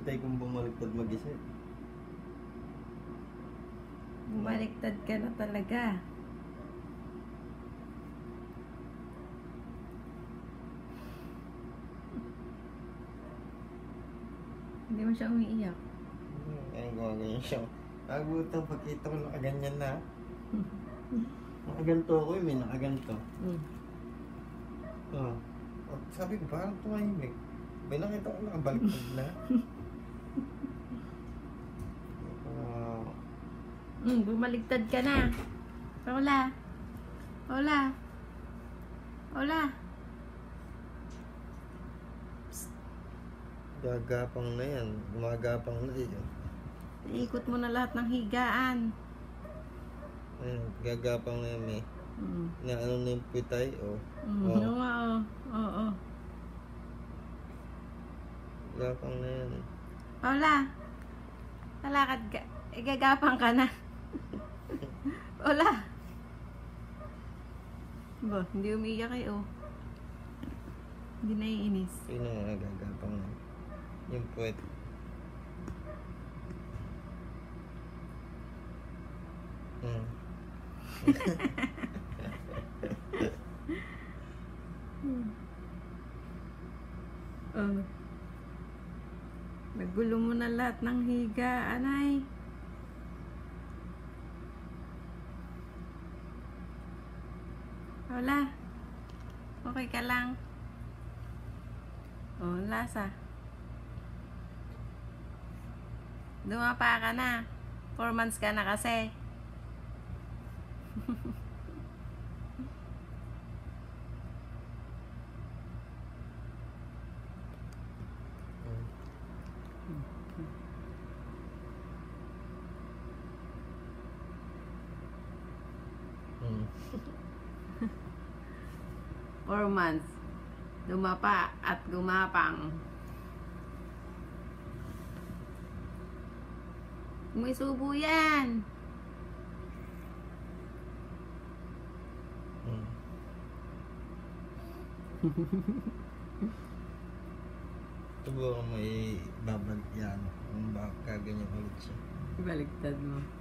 pitay kung bumaliktad mag-isa. Bumaliktad ka na talaga. Hindi mo siya umiiyak. Ayun, gumagawin siya. Nagutang pagkita ko nakaganyan na. Nakaganto ako may nakaganto. Oh. Sabi ko, parang tumahimik. May nakita ko nakabaliktad na. Bumaliktad ka na. Paula. Paula. Paula. Gagapang na yan. Gumagapang na yun. Ikot mo na lahat ng higaan. Ayun, gagapang na yan eh. Na ano na yung pitay, oh. Oo. Gagapang na yan. Paula. Talakad ka. Igagapang ka na. Paula. Ba, hindi umiiyak eh, oh. Hindi naiinis. Sino nga gagapang na? Yung puwet. Nagulo mo na lahat ng higaan, ay. Wala. Okay ka lang. Oh, lasa. Dumapa ka na. 4 months ka na kasi. Four months. Dumapa at gumapang. May subo yan. Subukan mo i-babag yan. Kung baka ganyan ulit siya. Baliktad mo.